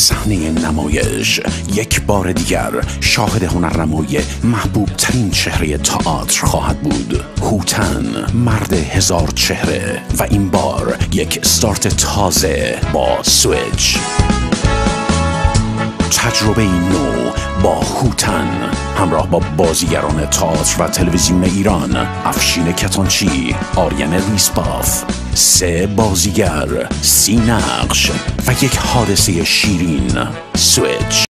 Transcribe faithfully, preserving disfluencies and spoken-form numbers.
صحنه نمایش یک بار دیگر شاهد هنرنمای محبوب ترین چهره تئاتر خواهد بود. هوتن، مرد هزار چهره، و این بار یک استارت تازه با سویچ. تجربه نو با هوتن همراه با بازیگران تئاتر و تلویزیون ایران: افشین کتانچی، آریان ریسپاف، سه بازیگر، سی نقش و یک حادثه شیرین. سویچ.